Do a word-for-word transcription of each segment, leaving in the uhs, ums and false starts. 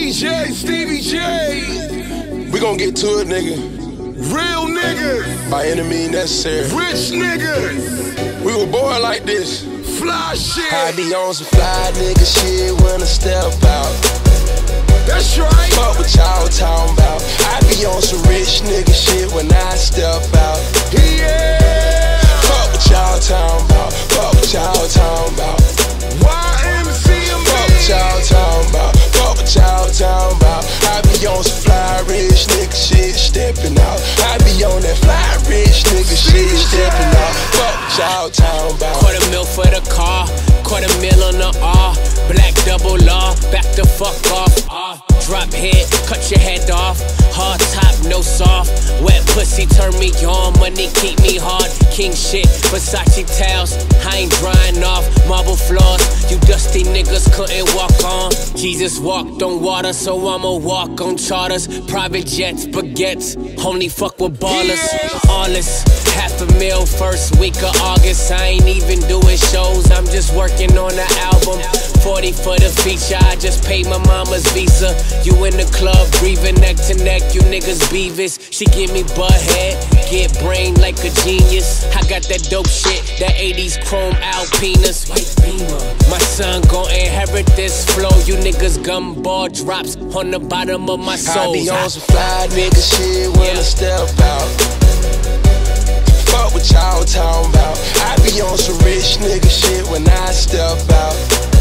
D J, Stevie J. We gon' get to it, nigga. Real nigga. By any means necessary. Rich nigga. We were born like this. Fly shit. I be on some fly nigga shit when I step out. That's right. Fuck what y'all talking about. I be on some rich nigga shit when I step out. Yeah. Fuck what y'all talking about. Fuck what y'all talking about. Y M C A. Fuck what y'all talking about. Fuck what y'all talking about. I be on some fly rich nigga shit stepping out. I be on that fly rich nigga shit stepping out. Fuck what y'all talking about. Quarter mil for the car, quarter mil on the R. Black double law, back the fuck off. Uh, drop head, cut your head off. Hard top, no soft. Wet pussy turn me on, money keep me hard. King shit, Versace towels, I ain't drying off. Marble floors, you dusty niggas couldn't walk on. Jesus walked on water, so I'ma walk on charters. Private jets, baguettes, only fuck with ballers. Yeah. All this, half a mil first week of August. I ain't even doing shows, I'm just working on the album. Forty for the feature, I just paid my mama's visa. You in the club, breathing neck to neck, you niggas beavis. She give me butt head, get brain like a genius. I got that dope shit, that eighties chrome Alpinas. White Beamer. My son gon' inherit this flow. You niggas gumball drops on the bottom of my soul. I be on some fly nigga shit when Yeah. I step out. Fuck what y'all talking about. I be on some rich nigga shit when I step out.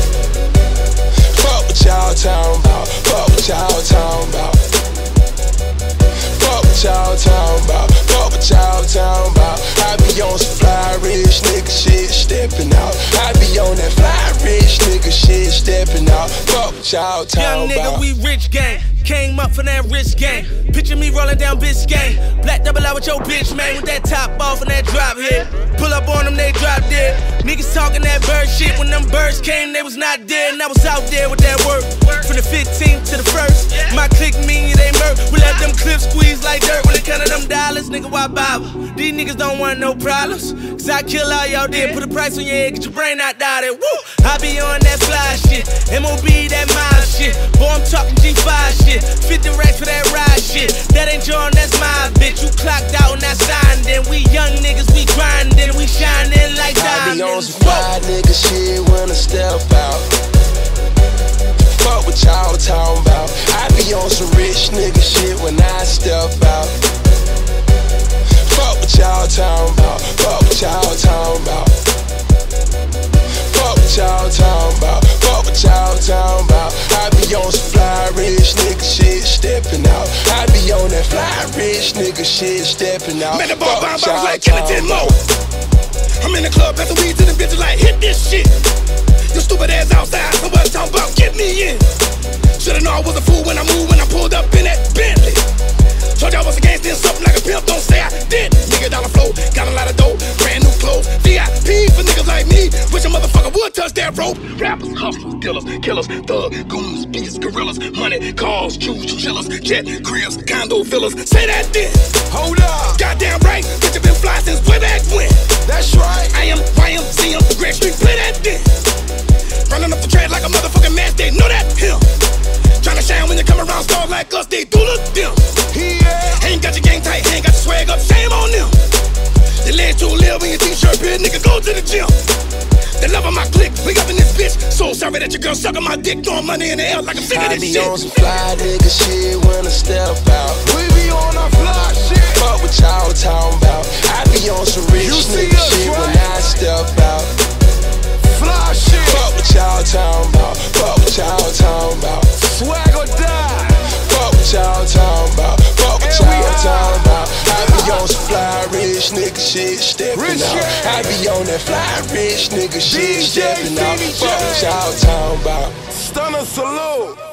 Fuck what y'all talking about. Fuck what y'all talking about. Fuck what y'all talking about. Fuck what y'all talking about. I be on some fly rich nigga shit stepping out. I be on that fly rich nigga shit stepping out. Fuck what y'all talking Young nigga, about. we rich gang. Came up for that rich gang. Picture me rolling down Biscayne. Black double out with your bitch, man. With that top off and that drop hit. Pull up on them, they drop dead. Niggas talking that bird shit. When them birds came, they was not dead. And I was out there with that work. From the fifteenth to the first. My click mean they murk. We let them clips squeeze like dirt. When they counted them dollars, nigga, why bother? These niggas don't want no problems. Cause I kill all y'all dead. Put a price on your head, get your brain out there. Woo! I be on that fly shit. M O B, that mob shit. Boy, I'm talking G five shit. fifty racks for that ride shit. That ain't John, that's my bitch. You clocked out and I signed. Then we young niggas, we grindin', we shining like I be on diamonds. some fly nigga shit when I step out. Fuck what y'all talking about. I be on some rich nigga shit when I step out. Fuck what y'all talking about. Fuck what y'all talking about. Fuck what y'all talking about. Fuck what y'all talking about. I be on some fly rich nigga shit stepping out. I be on that fly rich nigga shit stepping out. Man, the ball Fuck bounce what y'all like killing ten talking more. about. I'm in the club, passing weed to the bitches like, hit this shit. Your stupid ass outside, so what I'm talking about, get me in. Should've known I was a fool when I moved, when I pulled up in that Bentley. Told y'all I was a gangster and something like a pimp, don't say I did. Nigga dollar flow, got a lot of dough, brand new clothes. V I P for niggas like me, wish a motherfucker would touch that rope. Rappers, hustlers, dealers, killers, thug, goons, beasts, gorillas, money, cars, jewels, chillers, jet, cribs, condo fillers. Say that then. Hold up. Goddamn right, bitch, you been fly since way back when. That's right. I am, Y M C A, Greg Street, play that then. Running up the track like a motherfucking match, they know that him. Tryna shine when you come around stars like us, they do look them. Yeah. Ain't got your gang tight, ain't got your swag up, shame on them. Your legs too little when your t-shirt big, nigga, go to the gym. The love of my clique, we up in this bitch. So sorry that your girl sucking my dick, throwing money in the air like I'm sick of I this be shit. on some fly nigga shit when I step out. We be on our fly shit. Fuck what y'all talking about. I be on some rich You see nigga us, shit right? when I step out. Fly shit. Fuck what y'all talking about. Fuck what y'all talking about. Swag or die. Fuck what y'all talking about. Fuck what And we y'all out. talking about. I be on some fly rich nigga shit stepping Rich out. shit. I be on that fly rich nigga shit D J stepping out. Stevie Fuck J. what y'all talking about. Stunner salute.